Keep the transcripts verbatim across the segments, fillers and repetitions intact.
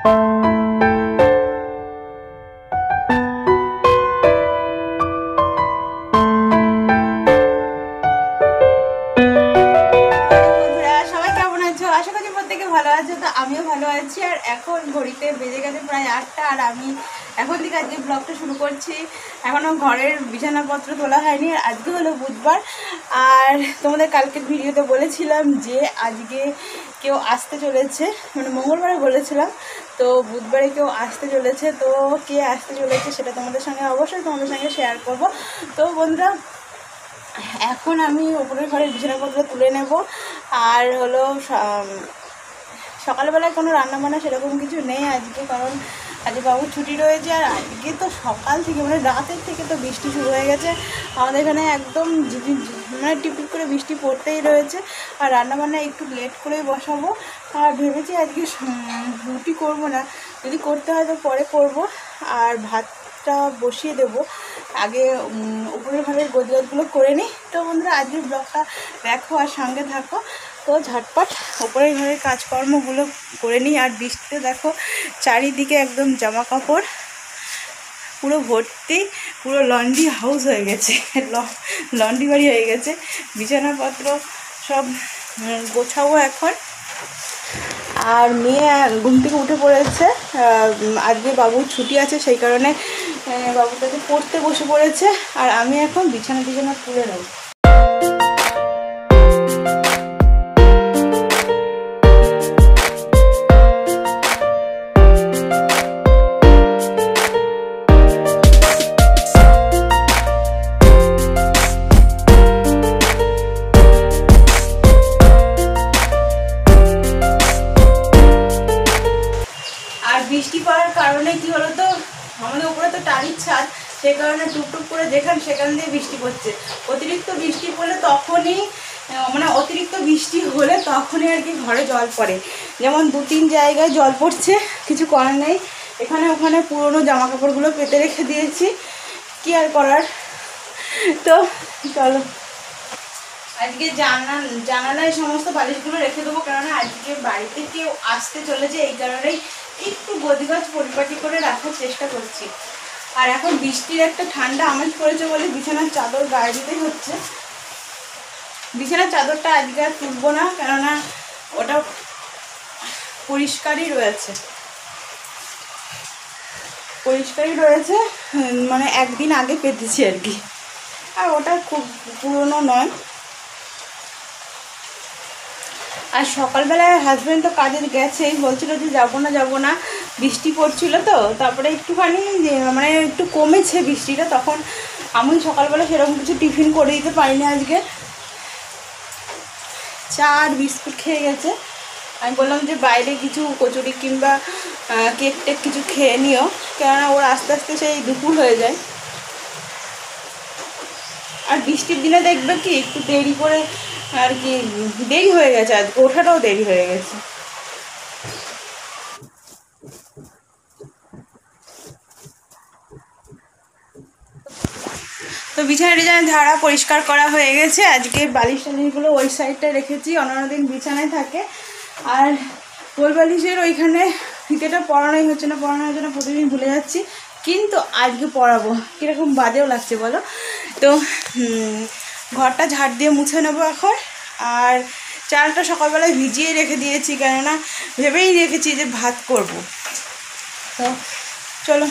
আমিও ভালো আছি। আর এখন ঘড়িতে বেজে গেছে প্রায় আটটা, আর আমি এখন থেকে আজকে ব্লগটা শুরু করছি। এখনও ঘরের বিছানাপত্র তোলা হয়নি। আর আজকে হলো বুধবার, আর তোমাদের কালকের ভিডিওতে বলেছিলাম যে আজকে কেউ আসতে চলেছে, মানে মঙ্গলবারে বলেছিলাম, তো বুধবারে কেউ আসতে চলেছে। তো কে আসতে চলেছে সেটা তোমাদের সঙ্গে অবশ্যই তোমাদের সঙ্গে শেয়ার করব। তো বন্ধুরা, এখন আমি উপরের ঘরের বিছানাপত্র তুলে নেব। আর হলো সকালবেলায় কোনো রান্নাবান্না সেরকম কিছু নেই আজকে, কারণ আজকে বাবুর ছুটি রয়েছে। আর আজকে তো সকাল থেকে মানে রাতের থেকে তো বৃষ্টি শুরু হয়ে গেছে আমাদের এখানে, একদম মানে টিপিক করে বৃষ্টি পড়তেই রয়েছে। আর রান্নাবান্না একটু লেট করেই বসাবো। আর ভেবেছি আজকে রুটি করব না, যদি করতে হয় তো পরে করব। আর ভাতটা বসিয়ে দেবো, আগে উপরের ঘরের গোজগাছগুলো করে নিই। তো বন্ধুরা, আজকের ব্লগটা দেখো আর সঙ্গে থাকো। তো ঝটপট উপরের ঘরের কাজকর্মগুলো করে নিই। আর বৃষ্টিতে দেখো চারিদিকে একদম জামা কাপড় পুরো ভর্তি, পুরো লন্ড্রি হাউস হয়ে গেছে, লন্ড্রি বাড়ি হয়ে গেছে। বিছানাপত্র সব গোছাবো এখন। আর মেয়ে ঘুম থেকে উঠে পড়েছে, আজকে বাবুর ছুটি আছে সেই কারণে বাবুটাকে পড়তে বসে পড়েছে। আর আমি এখন বিছানা বিছানা তুলে নেব। বৃষ্টি পড়ার কারণে কি হলো, তো আমাদের উপরে তো টালির ছাদ, সেই কারণে টুকটুক করে যেখানে সেখান দিয়ে বৃষ্টি পড়ছে। অতিরিক্ত বৃষ্টি পড়লে তখনই মানে অতিরিক্ত বৃষ্টি হলে তখনই আর কি ঘরে জল পড়ে। যেমন দু তিন জায়গায় জল পড়ছে, কিছু করার নেই। এখানে ওখানে পুরনো জামা কাপড়গুলো পেতে রেখে দিয়েছি, কি আর করার। তো চলো আজকে জানা জানালায় সমস্ত বালিশগুলো রেখে দেবো, কেননা আজকে বাড়িতে কেউ আসতে চলেছে, এই কারণেই একটু গোছগাছ পরিপাটি করে রাখার চেষ্টা করছি। আর এখন বৃষ্টির একটা ঠান্ডা আমেজ পড়েছে বলে বিছানার চাদর গায়ে দিতেই হচ্ছে। বিছানার চাদরটা আজকে আর তুলবো না, কেননা ওটা পরিষ্কারই রয়েছে পরিষ্কারই রয়েছে মানে একদিন আগে পেতেছি আর কি, আর ওটা খুব পুরনো নয়। আর সকালবেলায় হাজব্যান্ড তো কাজে গেছেই, বলছিল যে যাবো না যাবো না বৃষ্টি পড়ছিল তো। তারপরে একটুখানি মানে একটু কমেছে বৃষ্টিটা, তখন আমি সকালবেলা সেরকম কিছু টিফিন করে দিতে পারিনি আজকে। চা আর বিস্কুট খেয়ে গেছে। আমি বললাম যে বাইরে কিছু কচুরি কিংবা কেক টেক কিছু খেয়ে নিও, কেননা ওর আস্তে আস্তে সেই দুপুর হয়ে যায়। আর বৃষ্টির দিনে দেখবে কি একটু দেরি করে আর কি দেরি হয়ে গেছে, আজকে ওঠাটাও দেরি হয়ে গেছে। তো বিছানা টিছানা ঝাড়া পরিষ্কার করা হয়ে গেছে। আজকে বালিশ টালিশগুলো ওই সাইডটা রেখেছি, অন্যান্য দিন বিছানায় থাকে। আর গোল বালিশের ওইখানে ফিতেটা পরানোই হচ্ছে না পরানো হচ্ছে না প্রতিদিন ভুলে যাচ্ছি, কিন্তু আজকে পরাবো। কীরকম বাজেও লাগছে বলো। তো ঘরটা ঝাড় দিয়ে মুছে নেবো এখন। আর চালটা সকালবেলায় ভিজিয়ে রেখে দিয়েছি, কেননা ভেবেই রেখেছি যে ভাত করব। তো চলো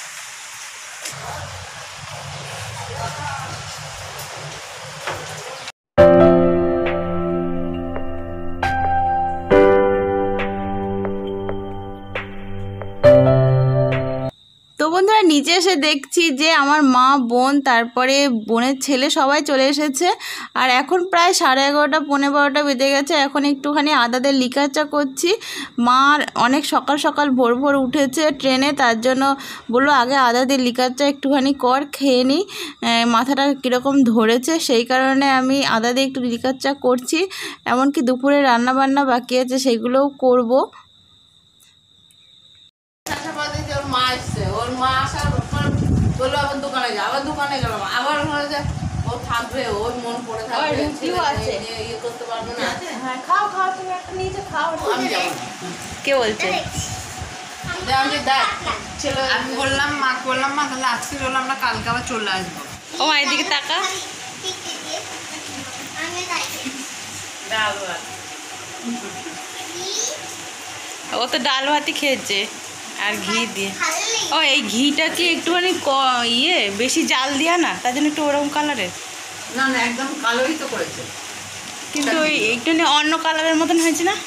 বন্ধুরা, নিচে এসে দেখছি যে আমার মা, বোন, তারপরে বোনের ছেলে সবাই চলে এসেছে। আর এখন প্রায় সাড়ে এগারোটা পৌনে বারোটা বেজে গেছে। এখন একটুখানি আদাদের লিকার চা করছি। মা অনেক সকাল সকাল ভোর ভোর উঠেছে ট্রেনে, তার জন্য বললো আগে আদাদের লিকার চা একটুখানি কর, খেয়ে নিই, মাথাটা কীরকম ধরেছে। সেই কারণে আমি আদাদের একটু লিকার চা করছি। এমনকি দুপুরে রান্না বান্না বাকি আছে, সেগুলোও করবো। মা এসছে, ওর মা আসার বললো আবার দোকানে যা, আবার দোকানে গেলাম, আবার ও থাকবে, ওর মন পড়ে থাকবে, ইয়ে করতে পারবে না। হ্যাঁ খাও খাও, তুমি একটা নিচে খাও। আমি যাবো। কে বলছে? আমি বললাম মা বললাম মা তাহলে আজকে চলো আমরা কালকে আবার চলে আসবো। ও মা এদিকে তাকা। ও তো ডাল ভাতই খেয়েছে আর ঘি দিয়ে। ও এই ঘিটা কি একটুখানি ইয়ে বেশি জাল দিয়া না, তার জন্য একটু ওরকম কালারের? না না একদম কালোই তো করেছে, কিন্তু ওই একটু অন্য কালারের মতন হয়েছে না।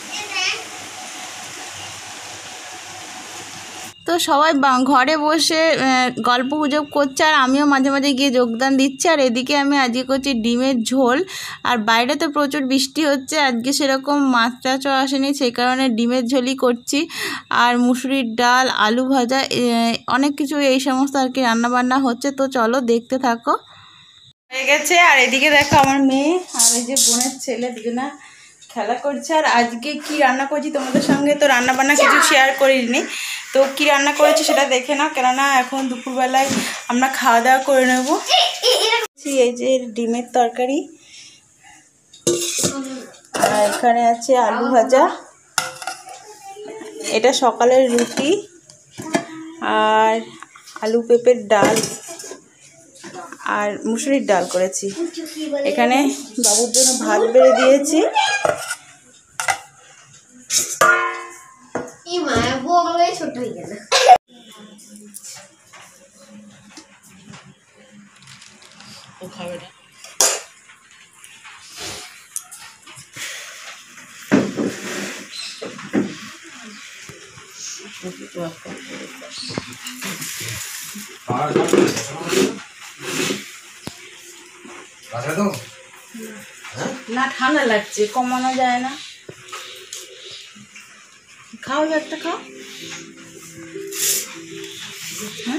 তো সবাই ঘরে বসে গল্প গুজব করছে আর আমিও মাঝে মাঝে গিয়ে যোগদান দিচ্ছি। আর এদিকে আমি আজকে করছি ডিমের ঝোল। আর বাইরে তো প্রচুর বৃষ্টি হচ্ছে, আজকে সেরকম মাছ টাছও আসেনি, সেই কারণে ডিমের ঝোলই করছি। আর মুসুরির ডাল, আলু ভাজা, অনেক কিছু এই সমস্ত আর কি রান্নাবান্না হচ্ছে। তো চলো দেখতে থাকো। হয়ে গেছে। আর এদিকে দেখো আমার মেয়ে আর এই যে বোনের ছেলে দুজনা খেলা করছে। আর আজকে কি রান্না করছি তোমাদের সঙ্গে তো রান্না বান্না কিছু শেয়ার করিনি, তো কি রান্না করেছি সেটা দেখে নাও, কেননা এখন দুপুরবেলায় আমরা খাওয়া দাওয়া করে নেব। এই যে ডিমের তরকারি, আর এখানে আছে আলু ভাজা, এটা সকালের রুটি, আর আলু পেঁপের ডাল আর মুসুরির ডাল করেছি। এখানে বাবুর জন্য ভাত বেড়ে দিয়েছি। ও খাবে না। না ঠান্ডা লাগছে, কমানো যায় না। খাও একটা খাও। হ্যাঁ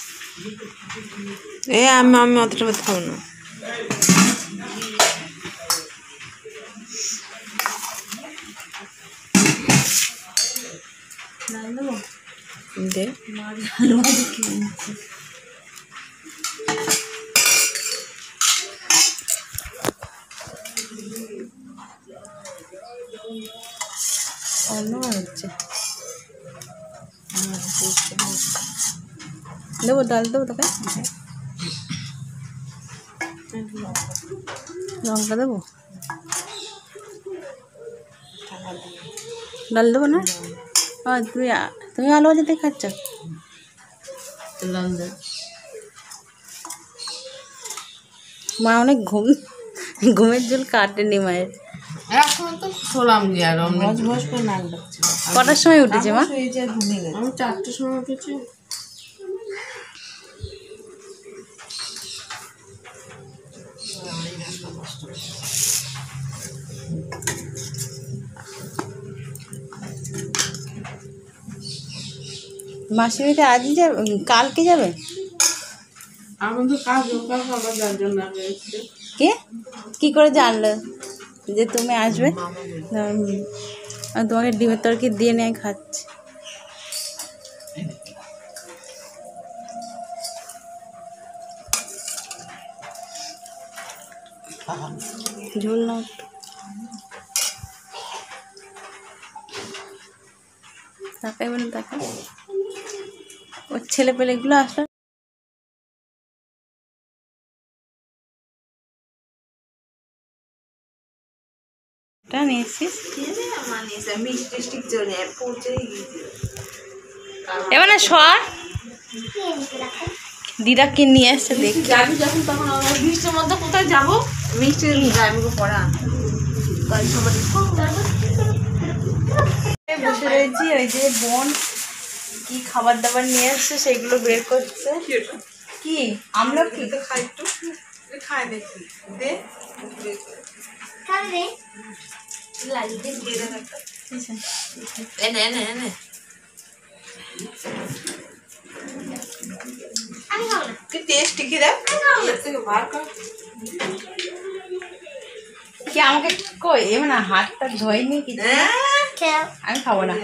এ আমি আমি অতটা ভাত খাবো না। দে হচ্ছে দেবো, ডাল দেবো তোকে, লঙ্কা দেবো, ডাল দেবো না। তুমি তুমি আলু ভাজাতে খাচ্ছ? মা অনেক ঘুম ঘুমের জল কাটেনি মায়ের। এখন তো শোলাম যে আর ভজ ভজ করে নাক ডাকছে। কটার সময় উঠেছে মা? আমি চারটের সময় উঠেছি। মাসির বাড়িতে আজই যাবে, কালকে যাবে? আমার তো কাজ দোকান আমার যার জন্য কে কি করে জানলো যে তুমি আসবে? তোমাকে ডিমের তরকারি দিয়ে নিয়ে খাচ্ছি। ঝোল নাও তাকাই বলে তাকাই। ওর ছেলে পেলেগুলো আসলে এবার না সর দিদা কি নিয়ে আসছে দেখি। যাবি যখন তখন বৃষ্টির মধ্যে কোথায় যাবো? মিষ্টি যাইবো পড়া বসে রয়েছি। ওই যে বোন কি খাবার দাবার নিয়ে এসছে সেগুলো বের করছে। কি আমরা কি তো খাই, একটু খাই দেখি দে এনে এনে এনে কি টেস্টি কি রে কি আমাকে কই এমন হাতটা ধোয়নি কিছু, আমি খাবো না।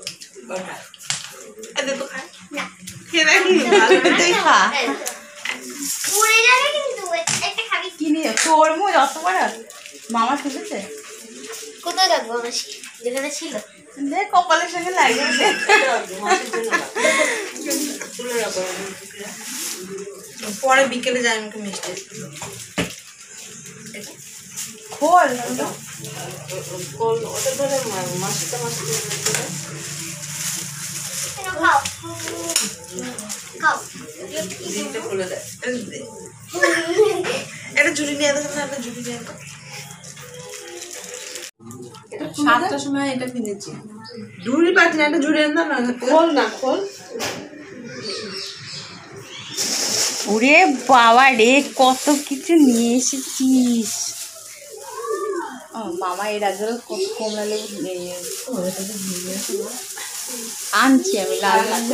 কি নিয়ে তরমুজ অত বড় মামা তুলেছে? কোথায় রাখবো? যেখানে ছিল দে কপালের সঙ্গে লাগিয়ে দে। পরে বিকেলে যাই আমাকে মিষ্টি খোল খোল ওটা ধরে মাসিটা মাসি খুলে দেয় একটা ঝুড়ি নিয়ে আসতে একটা ঝুড়ি নিয়ে সাতটার সময় এটা কিনেছি ঝুড়ি পাচ্ছি না একটা ঝুড়ি আনতাম না খোল না খোল ওরে বাবা রে কত কিছু নিয়ে এসেছিস। ও মামা এর আগে কমলা লেবু নিয়ে আনছি আমি লাল লাল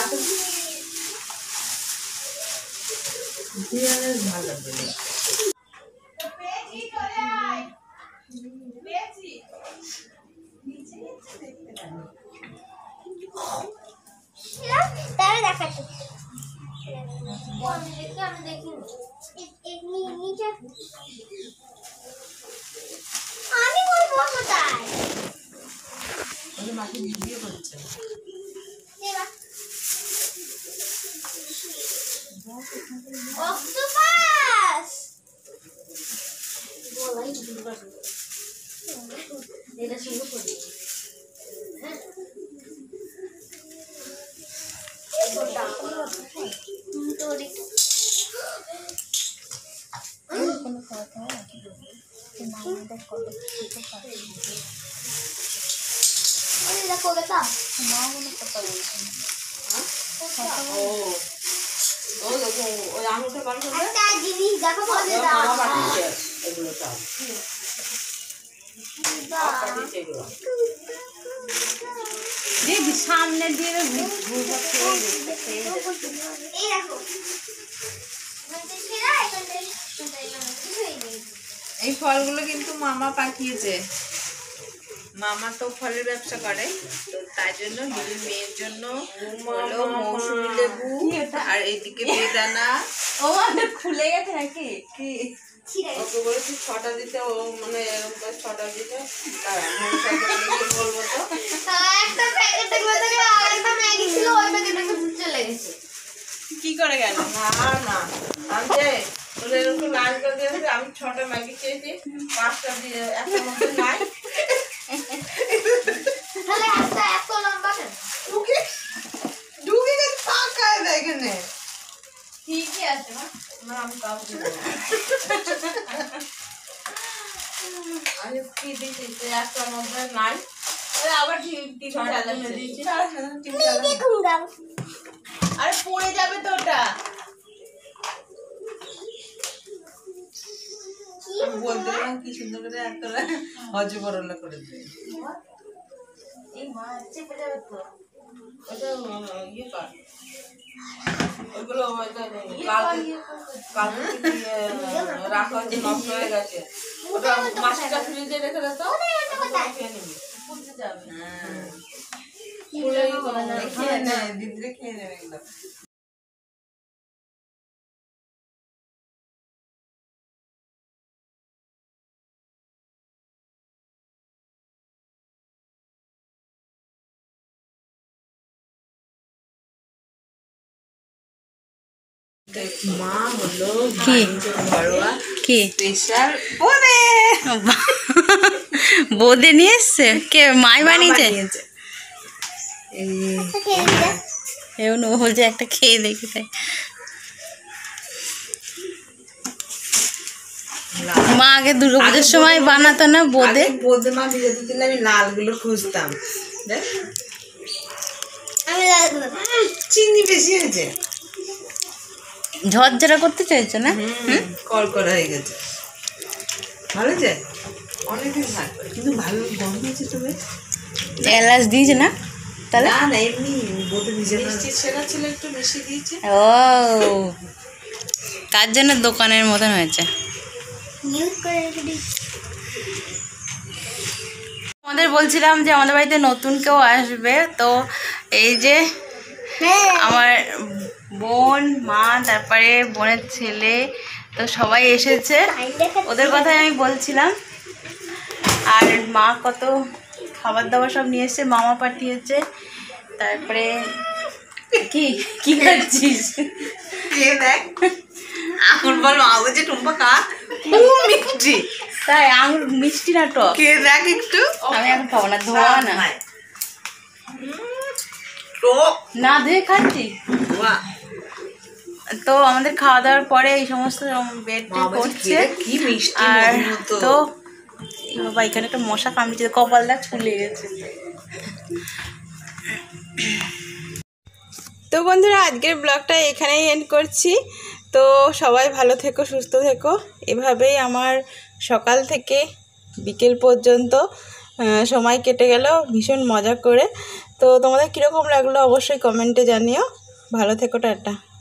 ভালো লাগবে মাকে ভিডিও করছে অক্টোপাস এটা শুরু করি কোনো কথা দেখো বেটা মা কোনো কথা বলছে না ও ও দেখো ওই আঙুলটা বার করে একটা জিনিস দেখো বলে দাও মামা পাঠিয়েছে এগুলো সব দাও পাঠিয়েছে এগুলো দেখবি সামনে দিয়ে এই দেখো মানে ছেড়া এখানে এই ফলগুলো কিন্তু মামা পাঠিয়েছে মামা তো ফলের ব্যবসা করে তো তাই জন্য দিদির মেয়ের জন্য হলো মৌসুমী লেবু আর এইদিকে বেদানা ও আমাদের খুলে গেছে নাকি কি ছিড়ে ওকে বলেছি ছটা দিতে ও মানে এরকম করে ছটা দিতে তারা মৌসুমী বলবো তো একটা প্যাকেটের মধ্যে আরেকটা ম্যাগি ছিল ওই প্যাকেটটা চলে গেছে কি করে গেল না না আমি যে তোর এরকম লাল করে দিয়েছি আমি ছটা ম্যাগি খেয়েছি পাঁচটা দিয়ে একটা মধ্যে নাই তাহলে একটা এত লম্বা কেন ঢুকে ঢুকে গেছে ফাঁকায় দেখেনে ঠিকই আছে মা না আমি কাউকে দেবো না। আমি কি দিয়েছি যে একটার মধ্যে নাই আবার টিভি ছটা জন্য দিয়েছি আর টিভি চালানো দেখুন দাও আরে পড়ে যাবে তো ওটা আমি বলতে গেলাম কি সুন্দর করে একটা হজবরলা করে দেয় এই মা চেপে যাবে তো ওটা ইয়ে কর ওইগুলো ওইটা কালকে কালকে দিয়ে রাখা হয়েছে নষ্ট হয়ে গেছে ওটা মাছটা ফ্রিজে রেখে দাও খেয়ে নিবি পুড়তে যাবে হ্যাঁ খেয়ে নে দিদিরে খেয়ে নেবে একদম মা হলো কি? ঘরোয়া কি স্পেশাল ওরে বোদে নিয়ে এসছে কে মাই বানিয়েছে এমন ও বলছে একটা খেয়ে দেখি তাই মা আগে দুর্গাপুজোর সময় বানাতো না বোদে বোদে মা ভিজে দিতেন আমি লালগুলো খুঁজতাম দেখ আমি চিনি বেশি হয়েছে ঝরঝরা করতে চাইছো না কল করা হয়ে গেছে ভালো হয়েছে অনেকদিন থাকবে কিন্তু ভালো গরম হয়েছে তো বেশ এলাচ দিয়েছে না তাহলে না না এমনি বোধে ভিজে মিষ্টি ছেঁড়া ছিল একটু বেশি দিয়েছে ও তার জন্য দোকানের মতন হয়েছে নিউজ করে রেখে দিই আমাদের বলছিলাম যে আমাদের বাড়িতে নতুন কেউ আসবে তো এই যে হ্যাঁ আমার বোন মা তারপরে বোনের ছেলে তো সবাই এসেছে ওদের কথাই আমি বলছিলাম আর মা কত খাবার দাবার সব নিয়ে এসছে, মামা পাঠিয়েছে। তারপরে কি কি খাচ্ছিস? খেয়ে দেখ। এখন বল মা বলছে টুম্পা খা, খুব মিষ্টি। তাই আঙুর মিষ্টি না টক? খেয়ে দেখ একটু। আমি এখন খাবো না, ধোয়া না। টক না ধুয়ে খাচ্ছি। ধোয়া। তো আমাদের খাওয়া দাওয়ার পরে এই সমস্ত বেড টেড করছে। কি মিষ্টি আর মতো। তো এই বাবা এখানে একটা মশা কামড়েছে, কপাল দাগ ফুলে গেছে। তো বন্ধুরা আজকের ব্লগটা এখানেই এন্ড করছি। তো সবাই ভালো থেকো, সুস্থ থেকো। এভাবেই আমার সকাল থেকে বিকেল পর্যন্ত আহ, সময় কেটে গেল ভীষণ মজা করে। তো তোমাদের কীরকম লাগলো অবশ্যই কমেন্টে জানিও। ভালো থেকো, টাটা।